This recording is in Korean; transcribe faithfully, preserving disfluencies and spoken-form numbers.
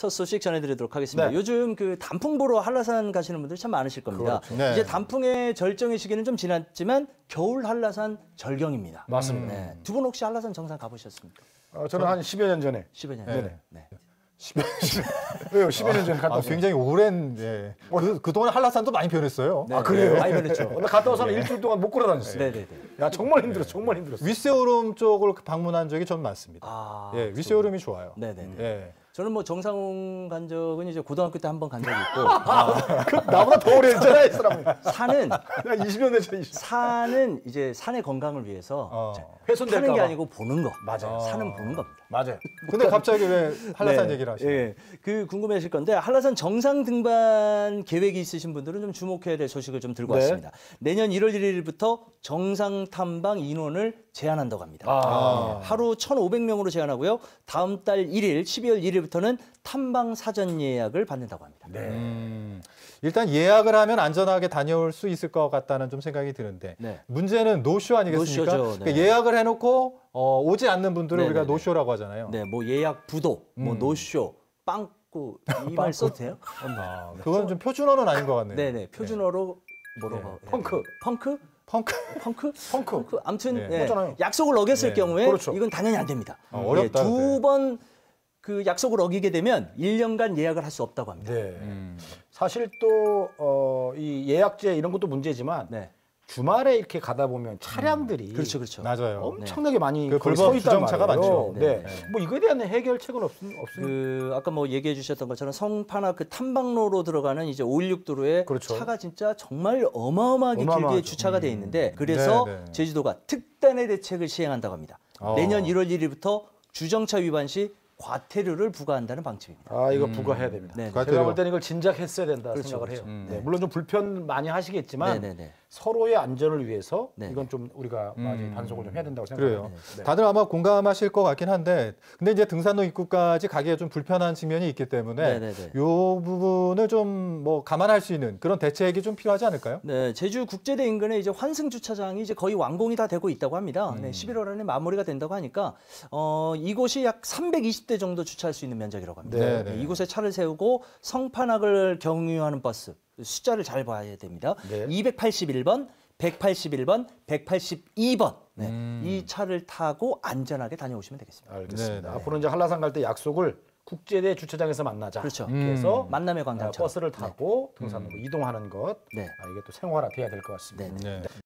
첫 소식 전해드리도록 하겠습니다. 네. 요즘 그 단풍 보러 한라산 가시는 분들 참 많으실 겁니다. 그렇죠. 네. 이제 단풍의 절정의 시기는 좀 지났지만 겨울 한라산 절경입니다. 맞습니다. 네. 두 분 혹시 한라산 정상 가보셨습니까? 어, 저는 한 십여 년 전에. 십여 년. 네네. 네. 십여 년 왜요? 십여 년 전에 갔다 아, 왔어요. 굉장히 오랜, 예. 그, 그동안 한라산도 많이 변했어요. 네. 아, 그래요? 많이 변했죠. 나 갔다 와서는 일주일 동안 못 걸어 다녔어요. 네네네. 야, 정말 힘들었어. 정말 힘들었어. 윗세오름 쪽을 방문한 적이 전 많습니다. 아, 예, 윗세오름이 좋아요. 네네네. 예. 저는 뭐 정상훈 간 적은 이제 고등학교 때 한 번 간 적이 있고 그, 나보다 더 오래 했잖아, 이 사람은. 산은 나 이십 년 전에. 산은 이제 산의 건강을 위해서 어. 훼손될까 타는 게 봐. 아니고 보는 거. 맞아요. 산은 보는 겁니다. 맞아요. 근데 갑자기 왜 한라산 네, 얘기를 하시나요? 예, 그 궁금해하실 건데 한라산 정상 등반 계획이 있으신 분들은 좀 주목해야 될 소식을 좀 들고 네. 왔습니다. 내년 일월 일일부터 정상 탐방 인원을 제한한다고 합니다. 아. 네, 하루 천오백 명으로 제한하고요. 다음 달 일 일, 십이월 일일부터는 탐방 사전 예약을 받는다고 합니다. 네. 음, 일단 예약을 하면 안전하게 다녀올 수 있을 것 같다는 좀 생각이 드는데 네. 문제는 노쇼 아니겠습니까? 노쇼죠, 네. 그러니까 예약을 해놓고 어, 오지 않는 분들을 네, 우리가 네, 네. 노쇼라고 하잖아요. 네, 뭐 예약 부도, 뭐 음. 노쇼, 빵꾸 이 말 써도 돼요? 아, 그건 좀 표준어는 아닌 것 같네요. 네네, 표준어로 뭐라고? 해야 펑크. 돼요? 펑크? 펑크. 펑크? 펑크. 펑크. 아무튼 네. 예, 맞잖아요. 약속을 어겼을 네. 경우에 그렇죠. 이건 당연히 안 됩니다. 어, 어렵다, 두 네. 번 그 약속을 어기게 되면 일 년간 예약을 할 수 없다고 합니다. 네. 음. 사실 또, 어, 이 예약제 이런 것도 문제지만 네. 주말에 이렇게 가다 보면 차량들이 그렇죠, 그렇죠. 맞아요. 엄청나게 많이 그 거기 불법 서 있단 주정차가 말이에요. 많죠. 네. 네, 뭐 이거에 대한 해결책은 없, 없습니까? 그 아까 뭐 얘기해 주셨던 것처럼 성파나 그 탐방로로 들어가는 이제 오일육 도로에 그렇죠. 차가 진짜 정말 어마어마하게 어마어마하죠. 길게 주차가 돼 있는데 그래서 네, 네. 제주도가 특단의 대책을 시행한다고 합니다. 어. 내년 일월 일일부터 주정차 위반 시 과태료를 부과한다는 방침입니다. 아, 이거 부과해야 됩니다. 네, 네. 제가 과태료. 볼 때는 이걸 진작 했어야 된다 그렇죠, 생각을 그렇죠. 해요. 음. 네, 물론 좀 불편 많이 하시겠지만 네, 네, 네. 서로의 안전을 위해서 네, 이건 좀 우리가 많이 단속을 좀 해야 된다고 그래요. 생각합니다. 네. 다들 아마 공감하실 것 같긴 한데, 근데 이제 등산로 입구까지 가기가 좀 불편한 측면이 있기 때문에 네네네. 이 부분을 좀 뭐 감안할 수 있는 그런 대책이 좀 필요하지 않을까요? 네, 제주 국제대 인근에 이제 환승 주차장이 이제 거의 완공이 다 되고 있다고 합니다. 네, 십일월 안에 마무리가 된다고 하니까 어, 이곳이 약 삼백이십 대 정도 주차할 수 있는 면적이라고 합니다. 네, 네, 네. 이곳에 차를 세우고 성판악을 경유하는 버스 숫자를 잘 봐야 됩니다. 네. 이백팔십일 번, 백팔십일 번, 백팔십이 번 네, 음. 이 차를 타고 안전하게 다녀오시면 되겠습니다. 알겠습니다. 네, 네. 앞으로 이제 한라산 갈 때 약속을 국제대 주차장에서 만나자. 그렇죠. 이렇게 해서 만남의 아, 광장처럼. 버스를 타고 등산로로 이동하는 것. 네. 아, 이게 또 생활화돼야 될 것 같습니다. 네. 네.